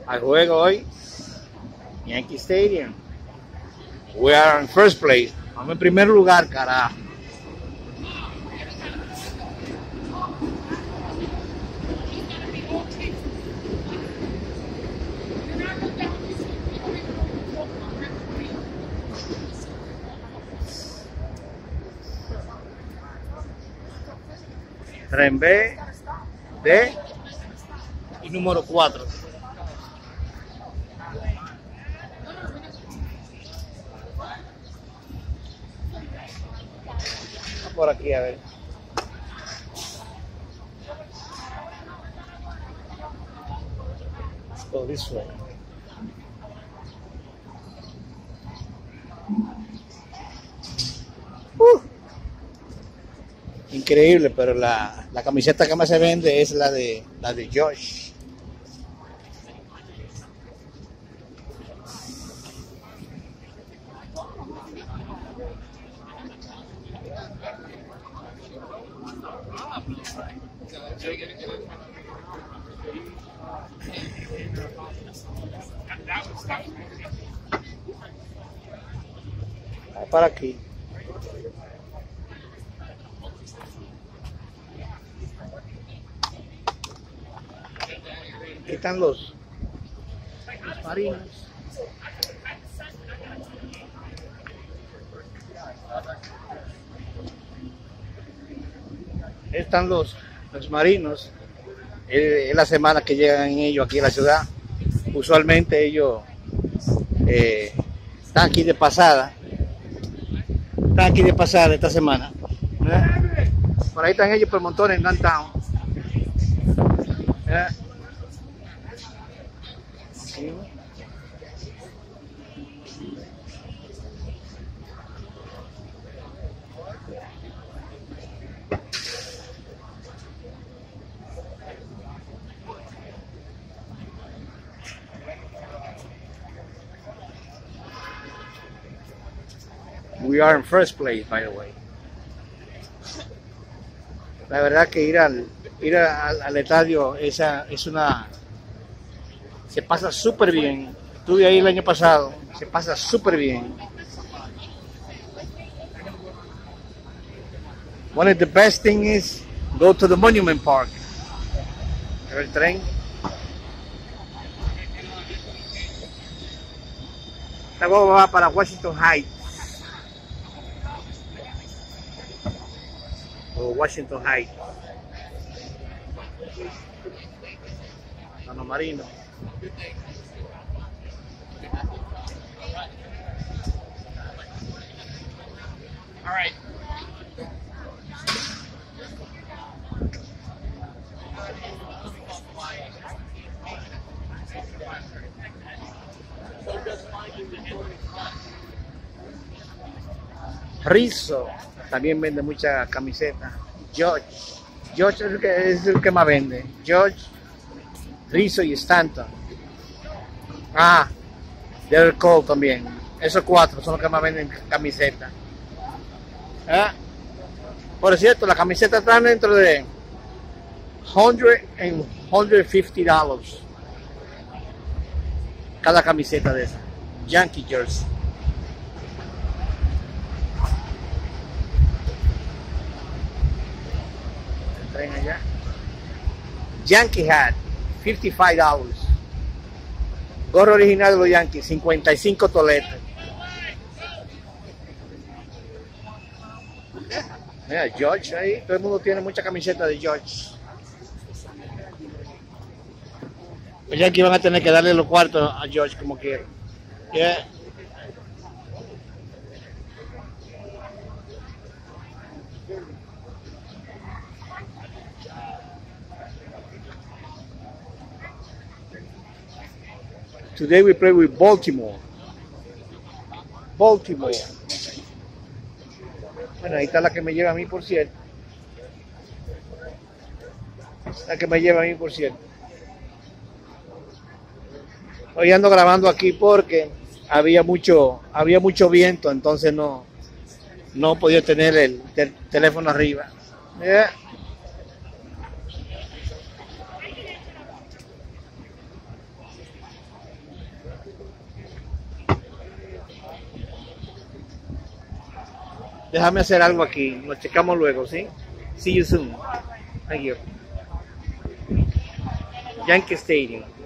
al juego hoy. Yankee Stadium. We are in first place. Vamos en primer lugar, carajo. Tren B, D y número 4. Por aquí, a ver. Let's go this way. Increíble, pero la camiseta que más se vende es la de Josh. Para aquí. Aquí están los marinos. Están los marinos. Es la semana que llegan ellos aquí a la ciudad. Usualmente ellos están aquí de pasada. Están aquí de pasada esta semana. Por ahí están ellos por montones en downtown. We are in first place, by the way. La verdad que ir al estadio es una... Se pasa súper bien. Estuve ahí el año pasado. Se pasa súper bien. One of the best things is go to the Monument Park. El tren. Esta guagua va para Washington Heights. O Washington Heights. San Marino. All right. Rizzo también vende mucha camiseta. George es el que más vende. George, Rizzo y Stanton. Derek Cole también. Esos 4 son los que más venden camiseta. Por cierto, la camiseta está dentro de $100 and $150 cada camiseta de esa. Yankee jersey. El tren allá. Yankee hat, $55. Gorro original de los Yankees, 55 toletes. Mira, George ahí, todo el mundo tiene mucha camiseta de George. Pues ya aquí van a tener que darle los cuartos a George como quieran. Yeah. Today we play with Baltimore. Baltimore. Bueno, ahí está la que me lleva a mí, por cierto. La que me lleva a mí, por cierto. Hoy ando grabando aquí porque había mucho viento, entonces no podía tener el teléfono arriba. Yeah. Déjame hacer algo aquí. Nos checamos luego, ¿sí? See you soon. Thank you. Yankee Stadium.